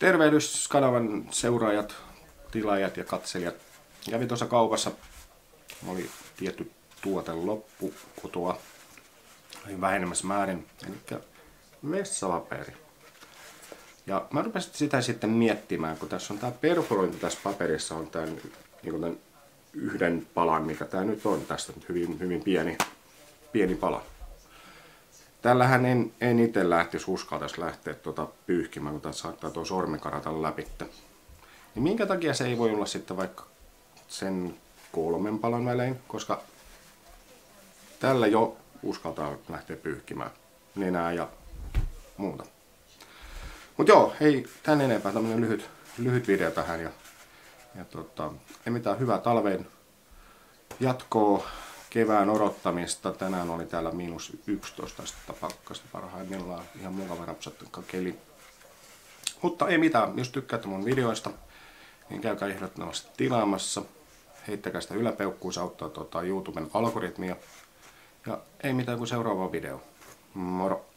Tervehdys kanavan seuraajat, tilaajat ja katselijat. Kävin tuossa kaupassa, oli tietty tuote loppu kotoa vähenemässä määrin, eli vessapaperi. Ja mä rupesin sitä sitten miettimään, kun tässä on tää perforointi tässä paperissa, on tää niin tämän yhden palan, mikä tää nyt on, tästä hyvin pieni pala. Tällähän en itse lähtisi uskaltaisi lähteä pyyhkimään, kun tästä saattaa tuo sormi karata läpi. Niin minkä takia se ei voi olla sitten vaikka sen 3 palan välein, koska tällä jo uskaltaa lähteä pyyhkimään nenää ja muuta. Mut joo, ei tän enempää, tämmönen lyhyt video tähän ja ei mitään, hyvää talven jatkoa, kevään odottamista. Tänään oli täällä -11 astetta pakkasta parhaimmillaan, ihan mukava rapsattu keli. Mutta ei mitään, jos tykkäätte mun videoista, niin käykää ehdottomasti tilaamassa. Heittäkää sitä yläpeukkuu, se auttaa YouTuben algoritmia. Ja ei mitään kuin seuraava video. Moro!